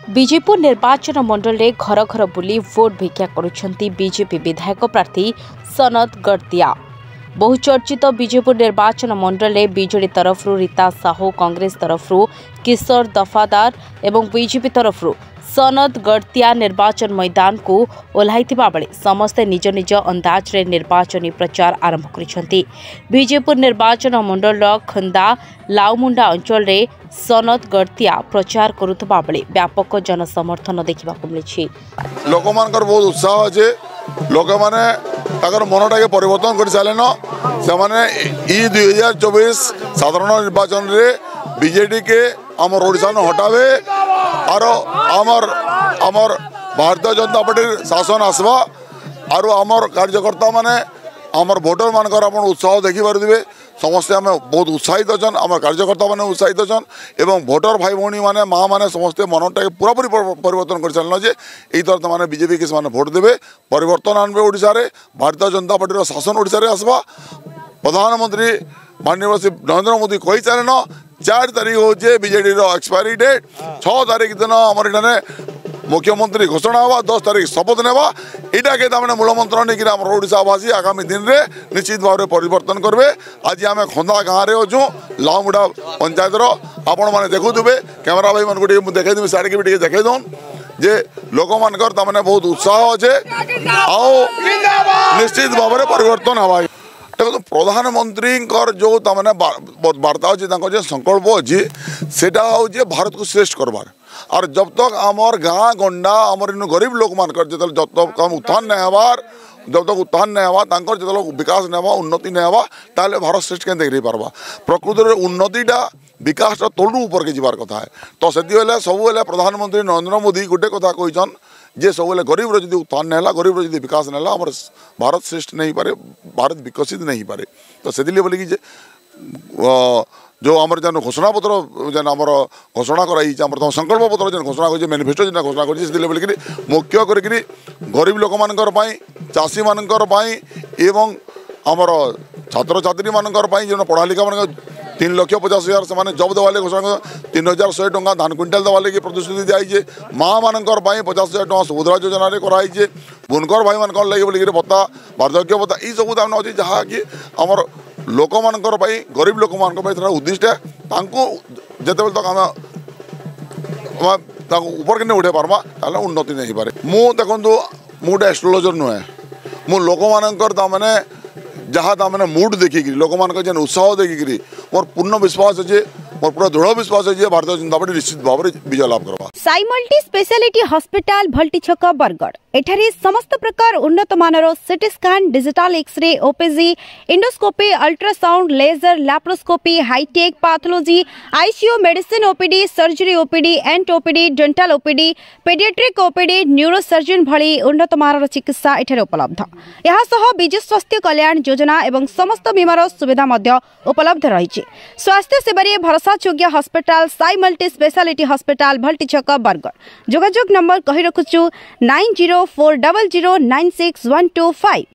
बीजेपुर निर्वाचन मंडल में घर घर बुली भोट भिक्षा करुछंती बीजेपी विधायक प्रार्थी सनत गड़तिया। बहुचर्चित बीजेपुर निर्वाचन मंडल में बीजेडी तरफ रीता साहू, कांग्रेस तरफ किशोर दफादार एवं बीजेपी तरफ सनत गड़तिया निर्वाचन मैदान को ओह्लाइथिबा बेले समस्ते निज निज अंदाज रे निर्वाचनी प्रचार आरंभ करिसेंती। बीजेपुर निर्वाचन मंडल खंदा लाउमुंडा अंचल रे सनत गड़तिया प्रचार करुथबा बेले व्यापक जनसमर्थन देखा मिली। लोक मानकर बहुत उत्साह अच्छे। लोक मैंने मनटा के परिवर्तन कर सारे से 2024 साधारण निर्वाचन रे बीजेडी के आमर ओडिशा न हटावे और आमर भारतीय जनता पार्टी शासन आसवा और आमर कार्यकर्ता माने आमर भोटर मानकर अपन उत्साह देखि पारे। समस्ते आम बहुत उत्साहित अच्छा। आम कार्यकर्ता मैंने उत्साहित अच्छा एवं भोटर भाई भौणी मैंने माँ मैंने समस्ते मनटा के पूरापूरी परिवर्तन कर सारे जे यही तो मैंने बीजेपी के भोट देवे, परिवर्तन आनबे ओडिशा रे। भारतीय जनता पार्टी शासन ओडिशा रे आसवा। प्रधानमंत्री माननीय नरेंद्र मोदी कही सारे 4 तारीख हूँ बीजेडी एक्सपायरी डेट। 6 तारीख दिन आमर इठाने मुख्यमंत्री घोषणा हुआ, 10 तारीख शपथ नेवा। यहाँ के मूल मंत्र नहीं आम ओडावासी आगामी दिन में निश्चित भाव में परिवर्तन करेंगे। आज आम खंदा गाँव में अच्छू लाउमुडा पंचायत आपण मैंने देखुवे कैमेरा भाई मन को देखी साड़ी के भी देखे दौन जे लोक मानकर बहुत उत्साह अच्छे निश्चित भाव में परिवर्तन हवा। देखो प्रधानमंत्री जो वार्ता अच्छे संकल्प अच्छी से भारत को श्रेष्ठ करवार। और जब तक आमर गाँ गंडा आमर इन गरीब लोक मानकर जब तक उत्थान नहीं हबार, जब तक उत्थान नहीं हवा जो विकास नहीं हवा, उन्नति नहीं हवा, ताले भारत श्रेष्ठ के नहीं पार्बा। प्रकृति में उन्नतिटा विकास तलू ऊपर के जीवार कथा है। तो से सब प्रधानमंत्री नरेंद्र मोदी गोटे कथा कहन जे सब गरीब रो उत्थान नहीं है, गरीब रो विकास नहीं है, आम भारत श्रेष्ठ नहीं पारे, भारत विकसित नहीं पारे। तो से बोलिकी जे जो आमर जेन घोषणा पत्र जेन आमर घोषणा कराई संकल्प पत्र जेन घोषणा कर मैनिफेस्टो जेन घोषणा कर बोलिकी मुख्य करी गरीब लोक मानकर चाषी मानकर एवं आमर छात्र छात्री मानकर जो पढ़ा लिखा मान 3,50,000 से जब देवाले घोषणा कर 3,100 टंका धान क्विंटाल देवाले की प्रतिश्रुति दिखाई। माँ मानकर 50,000 टंका सुभद्रा योजना कराई। बुनकर भाई मान लगे बोलिकी भत्ता वार्धक्य भत्ता ये सब दाम अच्छी जहाँ कि आमर लोक मानकर गरीब लोक मान उद्दिष्ट है। जिते तक आम ऊपर के उठे पार्मा उन्नति नहीं पारे। मु देखु गोटे एस्ट्रोलोजर नुहे, मु लोक मानकर जहाँ मूड देखिकी लोक मान जेन उत्साह देखिकी मोर पूर्ण विश्वास अच्छे, मोर पूरा दृढ़ विश्वास है भारतीय जनता पार्टी निश्चित भाव में विजय लाभ करवा। साई मल्टी स्पेशलिटी हॉस्पिटल भल्टी छक बरगड़ एठारे समस्त प्रकार उन्नत मानर CT scan, digital X ray, OPG, endoscopy, ultrasound, laser, laparoscopy, hi tech pathology, ICU, medicine OPD, surgery OPD, ENT OPD, dental OPD, paediatric OPD, neurosurgeon भली उन्नत मानर चिकित्सा एठारे उपलब्ध। यहा सह विजु स्वास्थ्य कल्याण योजना एवं समस्त बीमार सुविधा मध्य उपलब्ध रही। स्वास्थ्य सेवारे भरोसायोग्य hospital Sai multi speciality hospital भल्टी छक बरगड़। जोगाजोग नंबर कही रखुछु 9040096125।